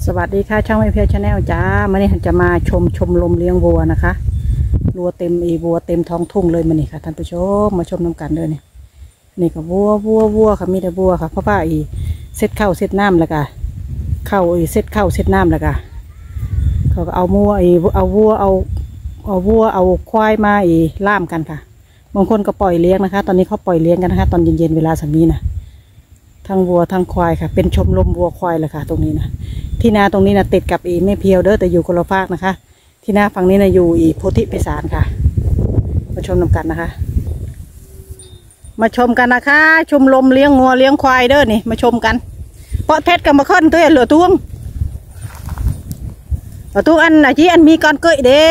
สวัสดีค่ะช่องไม่เพียวชาแนลจ้ามื่อนี้จะมาชมลมเลี้ยงวัวนะคะวัวเต็มวัวเต็มท้องทุ่งเลยมื่อนี้ค่ะท่านผู้ชมมาชมน้ำกันเลยนี่ก็วัวค่ะมีแต่วัวค่ะเพราะว่าเซตเข้าเซตน้ำแล้วก็เซตเข้าเซตน้ำแล้วก็เขาก็เอาวัวเอาควายมาล่ามกันค่ะบางคนก็ปล่อยเลี้ยงนะคะตอนนี้เขาปล่อยเลี้ยงกันนะคะตอนเย็นๆเวลาสักนี้นะทั้งวัวทั้งควายค่ะเป็นชมรมวัวควายเลยค่ะตรงนี้นะที่นาตรงนี้นะติดกับแม่เพียวเด้อแต่อยู่คนละภาคนะคะที่นาฝั่งนี้นะอยู่โพธิไพศาลค่ะมาชมนำกันนะคะมาชมกันนะคะชมรมเลี้ยงงัวเลี้ยงควายเด้อนี่มาชมกันเพราะเพชรกับมาค้นตัวเหลือตุ้งอันไหนที่อันมีก้อนเกยเด้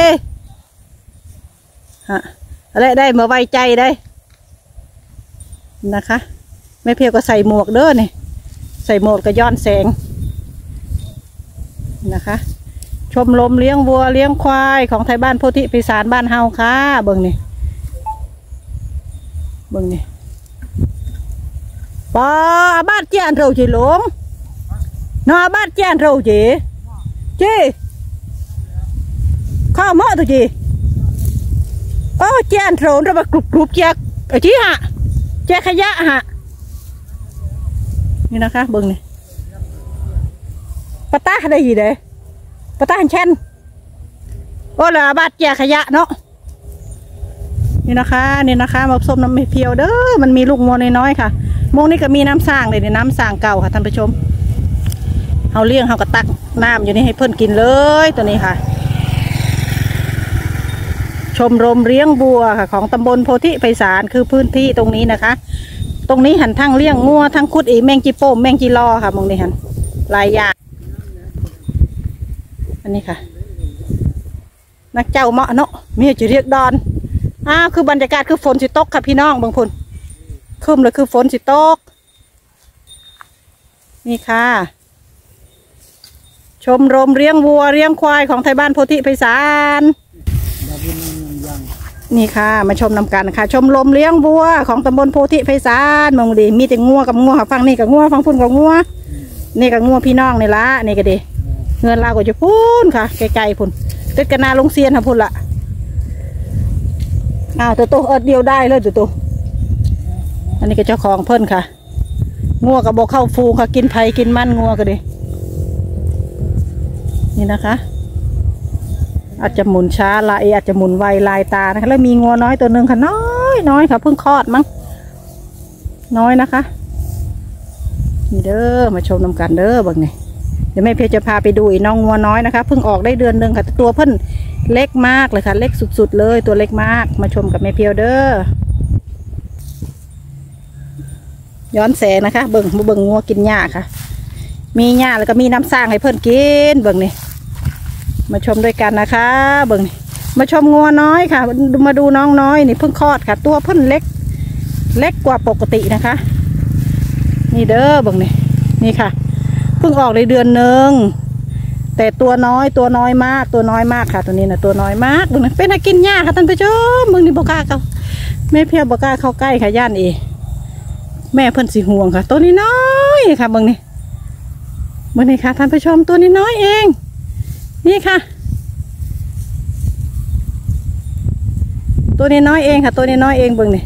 ฮะอะไรได้มาไว้ใจได้นะคะแม่เพียวก็ใส่หมวกเด้อนี่ใส่หมวกก็ย้อนแสงนะคะชมรมเลี้ยงวัวเลี้ยงควายของไทยบ้านโพธิไพศาลบ้านเฮาค่ะเบิ่งนี่ปอบ้านเจียนเราจีหลงนอบ้านเจียนเราจีข้าวมะตัวจีโอ้เจียนเราเราแบบกรุบเจียจีฮะเจียขยะฮะนี่นะคะเบิ่งนี่ปะตาได้ยี่เด้ปะตาหันเช่นโอ้ละบาดแยกขยะเนาะนี่นะคะมาส้มน้ำไม่เพียวเด้อมันมีลูกงัวน้อยๆค่ะมงนี่ก็มีน้ำสร้างเลยน้ำสร้างเก่าค่ะท่านผู้ชมเอาเลี้ยงเขาก็ตักน้ำอยู่นี่ให้เพิ่นกินเลยตัวนี้ค่ะชมรมเลี้ยงบัวค่ะของตำบลโพธิไพศาลคือพื้นที่ตรงนี้นะคะตรงนี้หันทั้งเลี้ยงงัวทั้งคุดแมงจีโป้แมงจีรอค่ะมงนี่หันลายยาอันนี้ค่ะนักเจ้าเมาะเนาะมีจะเรียกดอนคือบรรยากาศคือฝนสิตกค่ะพี่น้องบางคนคืมเลยคือฝนสิตกนี่ค่ะชมรมเลี้ยงวัวเลี้ยงควายของไทยบ้านโพธิไพศาลนี่ค่ะมาชมนำกันค่ะชมรมเลี้ยงวัวของตำบลโพธิไพศาลมองดีมีแต่งัวกับงัวค่ะฟังนี่กับงัวฟังพุ่นกับงัวนี่กับงัวพี่น้องนี่ละนี่ก็ดีเงินเราก็จะพุ่นค่ะไกลๆพุ่นติดกันนาลงเซียนค่ะพุ่นละตัวเดียวได้เลยตัวอันนี้ก็เจ้าของเพิ่นค่ะงัวกับโบเข้าฟูค่ะกินไผ่กินมันงัวก็ดีนี่นะคะอาจจะหมุนช้าลายอาจจะหมุนไวลายตานะคะแล้วมีงัวน้อยตัวหนึ่งค่ะน้อยค่ะเพิ่งคลอดมั้งน้อยนะคะนี่เด้อมาชมนำกันเด้อบางไงเดี๋ยวแม่เพียจะพาไปดูน้องงัวน้อยนะคะเพิ่งออกได้เดือนหนึ่งค่ะตัวเพิ่นเล็กมากเลยค่ะเล็กสุดๆเลยตัวเล็กมากมาชมกับแม่เพียวเด้อย้อนแสงนะคะเบิ่งงัวกินหญ้าค่ะมีหญ้าแล้วก็มีน้ำสร้างให้เพิ่นกินเบิ่งนี่มาชมด้วยกันนะคะเบิ่งนี่มาชมงัวน้อยค่ะมาดูน้องน้อยนี่เพิ่งคลอดค่ะตัวเพิ่นเล็กกว่าปกตินะคะนี่เด้อเบิ่งนี่ค่ะเพิ่งออกในเดือนหนึ่งแต่ตัวน้อยมากค่ะตัวนี้นะตัวน้อยมากเป็นให้กินหญ้าค่ะท่านผู้ชมมึงนี่บอกล้าเขาแม่เพียวบอกล้าเข้าใกล้ค่ะย่านแม่เพิ่นสิห่วงค่ะตัวนี้น้อยค่ะมึงนี่ค่ะท่านผู้ชมตัวนี้น้อยเองนี่ค่ะตัวนี้น้อยเองค่ะตัวนี้น้อยเองเบิ่งนี่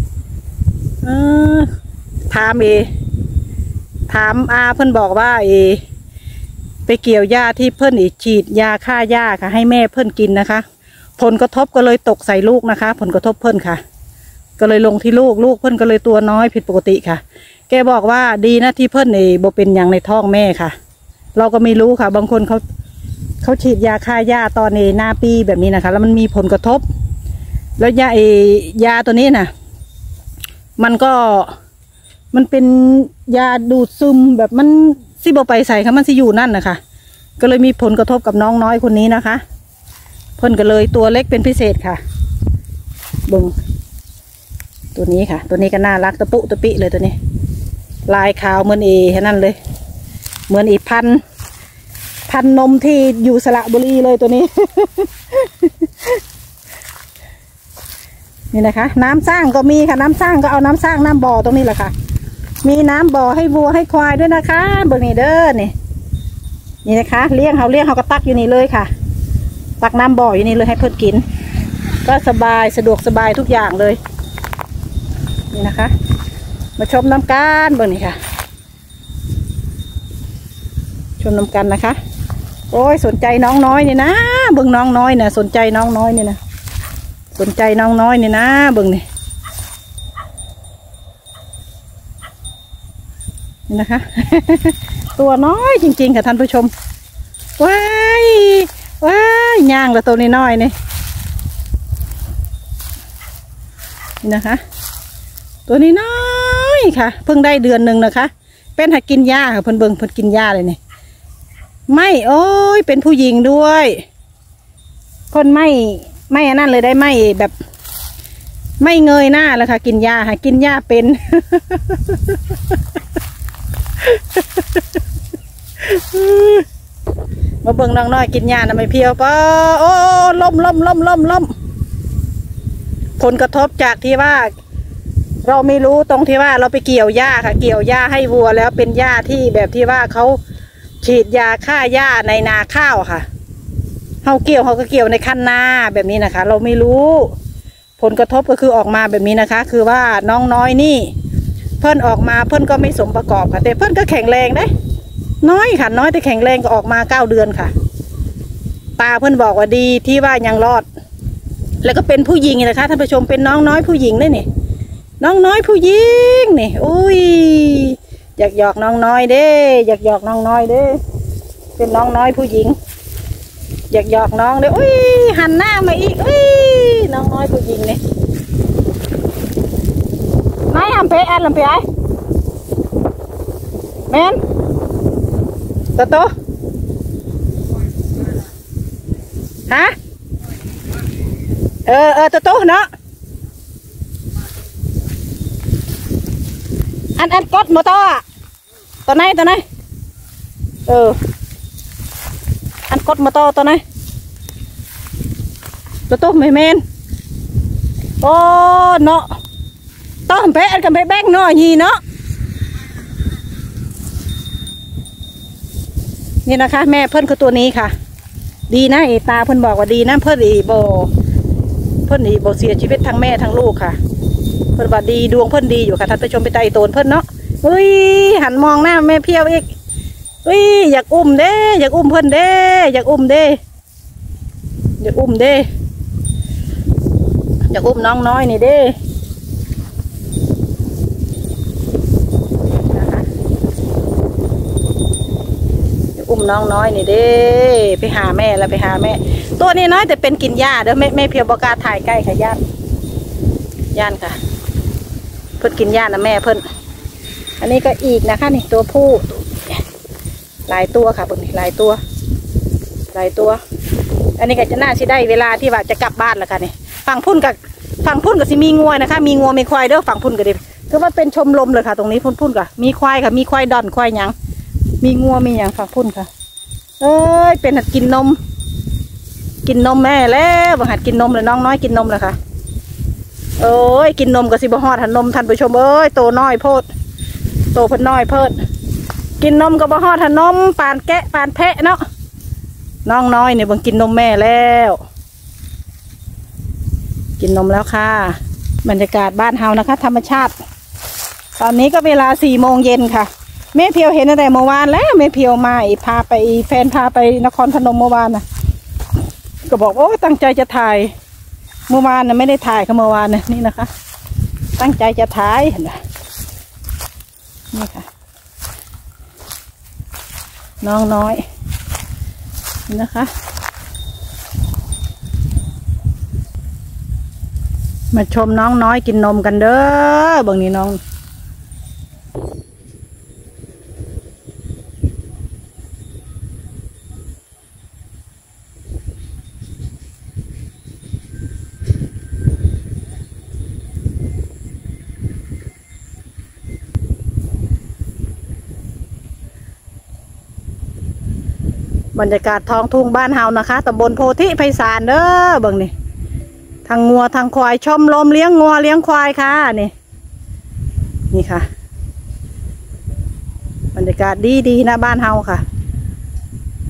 ถามเพิ่นบอกว่าไปเกี่ยวหญ้าที่เพิ่นฉีดยาฆ่าหญ้าค่ะให้แม่เพิ่นกินนะคะผลกระทบก็เลยตกใส่ลูกนะคะผลกระทบเพิ่นค่ะก็เลยลงที่ลูกเพิ่นก็เลยตัวน้อยผิดปกติค่ะแกบอกว่าดีนะที่เพิ่นบ่เป็นอย่างในท้องแม่ค่ะเราก็ไม่รู้ค่ะบางคนเขาฉีดยาฆ่าหญ้าตอนหน้าปีแบบนี้นะคะแล้วมันมีผลกระทบแล้วยาตัวนี้น่ะมันเป็นยาดูดซึมแบบมันสิบไปใส่ค่ะมันสิอยู่นั่นนะคะก็เลยมีผลกระทบกับน้องน้อยคนนี้นะคะเพิ่นก็เลยตัวเล็กเป็นพิเศษค่ะบึงตัวนี้ค่ะตัวนี้ก็น่ารักตะปุตะปิเลยตัวนี้ลายขาวเหมือนแค่นั้นเลยเหมือนพันนมที่อยู่สระบุรีเลยตัวนี้ นี่นะคะน้ำสร้างก็มีค่ะน้ำสร้างก็เอาน้ำสร้างน้ำบ่อตรงนี้แหละค่ะมีน้ำบ่อให้วัวให้ควายด้วยนะคะเบิ่งนี่เด้อนี่นี่นะคะเลี้ยงเขาก็ตักอยู่นี่เลยค่ะตักน้ำบ่ออยู่นี่เลยให้เพิ่นกินก็สบายสะดวกสบายทุกอย่างเลยนี่นะคะมาชมน้ำกันเบิ่งนี่ค่ะชมน้ำกันนะคะโอ้ยสนใจน้องน้อยนี่นะเบิ่งน้องน้อยเนี่ยสนใจน้องน้อยนี่นะสนใจน้องน้อยนี่นะเบิ่งนี่นะคะ ตัวน้อยจริงๆค่ะท่านผู้ชมว้ายย่างละตัวน้อยนี่นะคะตัวนี้น้อยค่ะเพิ่งได้เดือนหนึ่งนะคะเป็นหัดกินหญ้าค่ะเพิ่นเบิ่งเพิ่นกินหญ้าเลยนี่ไม่โอ้ยเป็นผู้หญิงด้วยคนไม่อันนั้นเลยได้ไม่แบบไม่เงยหน้าแล้วค่ะกินหญ้าค่ะกินหญ้าเป็น มาเบิ่งน้องน้อยกินหญ้านะไม่เพียวปะโอ้ล้มผลกระทบจากที่ว่าเราไม่รู้ตรงที่ว่าเราไปเกี่ยวหญ้าค่ะเกี่ยวหญ้าให้วัวแล้วเป็นหญ้าที่แบบที่ว่าเขาฉีดยาฆ่าหญ้าในนาข้าวค่ะเขาก็เกี่ยวในคันนาแบบนี้นะคะเราไม่รู้ผลกระทบก็คือออกมาแบบนี้นะคะคือว่าน้องน้อยนี่เพิ่นออกมาเพิ่นก็ไม่สมประกอบค่ะแต่เพิ่นก็แข็งแรงได้น้อยค่ะน้อยแต่แข็งแรงก็ออกมา9 เดือนค่ะตาเพิ่นบอกว่าดีที่ว่ายังรอดแล้วก็เป็นผู้หญิงนะคะท่านผู้ชมเป็นน้องน้อยผู้หญิงได้นี่น้องน้อยผู้หญิงนี่อุ้ยอยากหยอกน้องน้อยเด้อยากหยอกน้องน้อยเด้เป็นน้องน้อยผู้หญิงอยากหยอกน้องเด้อุ้ยหันหน้ามาอีกอุ้ยน้องน้อยผู้หญิงนี่นายทำเป๊ะอันลำเป๊ะแมนโตฮะโตเนาะอันกดมอเตอร์ตัวไหนอันกดมอเตอร์ตัวไหนตัวไม่เมนโอ้เนาะต้องเพะอันกับเพะแบงเนาะยีเนาะนี่นะคะแม่เพิ่นคือตัวนี้ค่ะดีนะไอตาเพิ่นบอกว่าดีนะเพิ่นอีโบเสียชีวิตทั้งแม่ทั้งลูกค่ะเพิ่นว่าดีดวงเพิ่นดีอยู่ค่ะท่านผู้ชมไปไต่โตนเพิ่นเนาะเฮ้ยหันมองหน้าแม่เพียวอีกเฮ้ยอยากอุ้มเด้อยากอุ้มเพิ่นเด้อยากอุ้มเด้อยากอุ้มเด้อยากอุ้มน้องน้อยนี่เด้อุ้มน้องน้อยนี่เด้ไปหาแม่แล้วไปหาแม่ตัวนี้น้อยแต่เป็นกินหญ้าเด้อแม่เพียวบอกล้าถ่ายใกล้ค่ะย่านค่ะเพิ่นกินหญ้านะแม่เพิ่นอันนี้ก็อีกนะคะนี่ตัวผู้หลายตัวค่ะเพิ่นหลายตัวอันนี้ก็จะน่าสิได้เวลาที่ว่าจะกลับบ้านแล้วค่ะนี่ฝั่งพุ่นกับสิมีงัวนะคะมีงัวมีควายเด้อฝั่งพุ่นก็ดิคือว่าเป็นชมรมเลยค่ะตรงนี้พุ่นกับมีควายค่ะมีควายดอนควายหยังมีงัวมีอย่างฝั่งพุ่นค่ะเอ้ยเป็นหัดกินนมแม่แล้วบางหัดกินนมเลยน้องน้อยกินนมเลยค่ะเอ้ยกินนมกับสิบหอดหันนมท่านผู้ชมเอ้ยโตน้อยโพดโตเพิ่นน้อยเพิ่นกินนมกับบหอดหันนมปานแกะปานแพะเนาะน้องน้อยเนี่ยบังกินนมแม่แล้วกินนมแล้วค่ะบรรยากาศบ้านเฮานะคะธรรมชาติตอนนี้ก็เวลา4 โมงเย็นค่ะแม่เพียวเห็นตั้งแต่เมื่อวานแล้วแม่เพียวมาพาไปแฟนพาไปนครพนมเมื่อวานน่ะก็บอกโอ้ตั้งใจจะถ่ายเมื่อวานน่ะไม่ได้ถ่ายค่ะเมื่อวานน่ะนี่นะคะตั้งใจจะถ่ายเห็นไหมนี่ค่ะน้องน้อยนะคะมาชมน้องน้อยกินนมกันเด้อบางนี้น้องบรรยากาศท้องทุ่งบ้านเฮานะคะตำบลโพธิไพศาลเด้อบางนี่ทางงัวทางควายชมลมเลี้ยงงัวเลี้ยงควายค่ะนี่ค่ะบรรยากาศดีนะบ้านเฮาค่ะ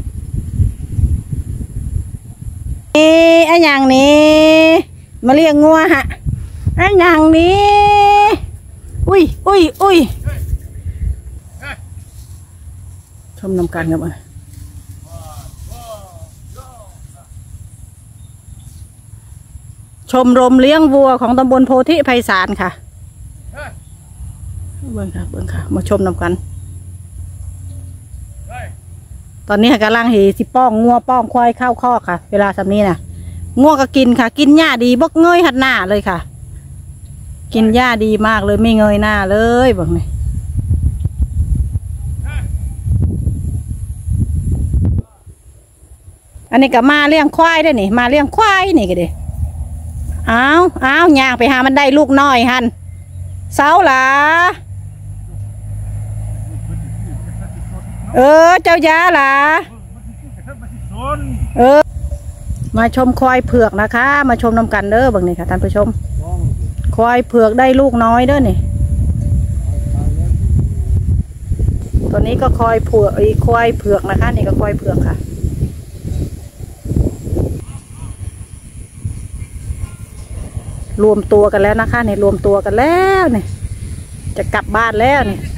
ไอ้อย่างนี้มาเลี้ยงงัวฮะไอ้อย่างนี้อุ้ยชมนำกันครับชมรมเลี้ยงวัวของตำบลโพธิไพศาลค่ะเบิ่งค่ะมาชมนำกันตอนนี้กำลังสิป้องงัวป้องควายเข้าคอกค่ะเวลาสำนี้น่ะงัวก็กินค่ะกินหญ้าดีบกเงยหัดหน้าเลยค่ะกินหญ้าดีมากเลยไม่เงยหน้าเลยบอกนี่อันนี้ก็มาเลี้ยงควายได้นี่มาเลี้ยงควายนี่ก็ดิอ้าวย่างไปหามันได้ลูกน้อยหันเสาหลาเจ้ายาหลามาชมควายเผือกนะคะมาชมนำกันเด้อบังนี่ค่ะท่านผู้ชมควายเผือกได้ลูกน้อยเด้อนี่ตัวนี้ก็ควายเผือกนะคะนี่ก็ควายเผือกค่ะรวมตัวกันแล้วนะคะนี่รวมตัวกันแล้วนี่จะกลับบ้านแล้วนี่